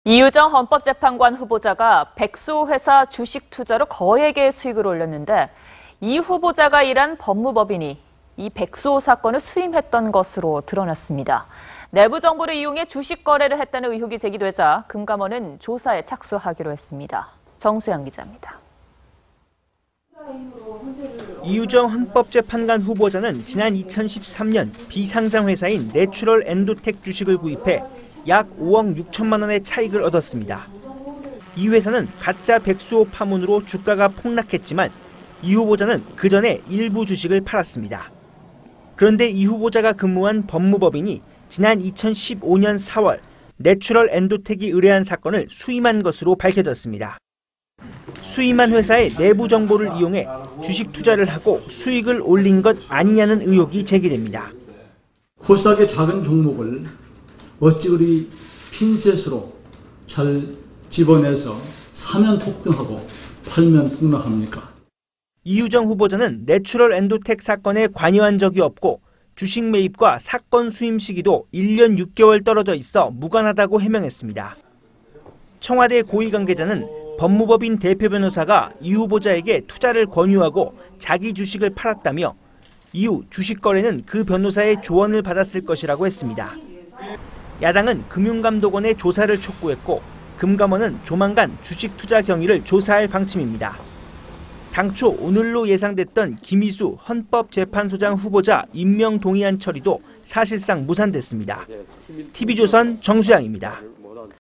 이유정 헌법재판관 후보자가 백수회사 주식 투자로 거액의 수익을 올렸는데 이 후보자가 일한 법무법인이 이 백수 사건을 수임했던 것으로 드러났습니다. 내부 정보를 이용해 주식 거래를 했다는 의혹이 제기되자 금감원은 조사에 착수하기로 했습니다. 정수영 기자입니다. 이유정 헌법재판관 후보자는 지난 2013년 비상장 회사인 내추럴 엔도텍 주식을 구입해 약 5억 6천만 원의 차익을 얻었습니다. 이 회사는 가짜 백수호 파문으로 주가가 폭락했지만 이 후보자는 그 전에 일부 주식을 팔았습니다. 그런데 이 후보자가 근무한 법무법인이 지난 2015년 4월 내추럴 엔도텍이 의뢰한 사건을 수임한 것으로 밝혀졌습니다. 수임한 회사의 내부 정보를 이용해 주식 투자를 하고 수익을 올린 것 아니냐는 의혹이 제기됩니다. 코스닥의 작은 종목을 어찌 그리 핀셋으로 잘 집어내서 사면 폭등하고 팔면 폭락합니까? 이유정 후보자는 내추럴 엔도텍 사건에 관여한 적이 없고 주식 매입과 사건 수임 시기도 1년 6개월 떨어져 있어 무관하다고 해명했습니다. 청와대 고위 관계자는 법무법인 대표 변호사가 이 후보자에게 투자를 권유하고 자기 주식을 팔았다며 이후 주식 거래는 그 변호사의 조언을 받았을 것이라고 했습니다. 야당은 금융감독원에 조사를 촉구했고 금감원은 조만간 주식 투자 경위를 조사할 방침입니다. 당초 오늘로 예상됐던 김희수 헌법재판소장 후보자 임명 동의안 처리도 사실상 무산됐습니다. TV조선 정수양입니다.